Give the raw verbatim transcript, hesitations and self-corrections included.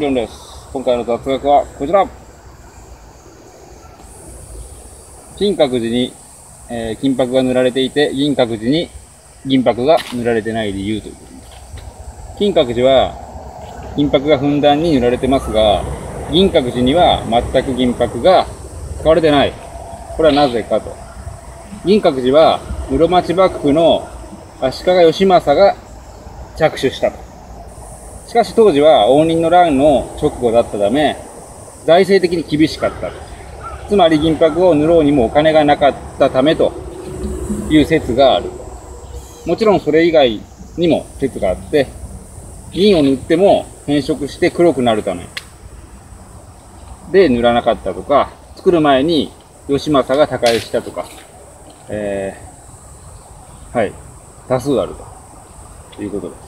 りょんです。今回の雑学はこちら。金閣寺に、えー、金箔が塗られていて、銀閣寺に銀箔が塗られてない理由ということです。金閣寺は金箔がふんだんに塗られてますが、銀閣寺には全く銀箔が使われてない。これはなぜかと。銀閣寺は室町幕府の足利義政が着手したと。しかし当時は応仁の乱の直後だったため、財政的に厳しかった。つまり銀箔を塗ろうにもお金がなかったためという説がある。もちろんそれ以外にも説があって、銀を塗っても変色して黒くなるためで塗らなかったとか、作る前に義政が他界したとか、えー、はい、多数あるということです。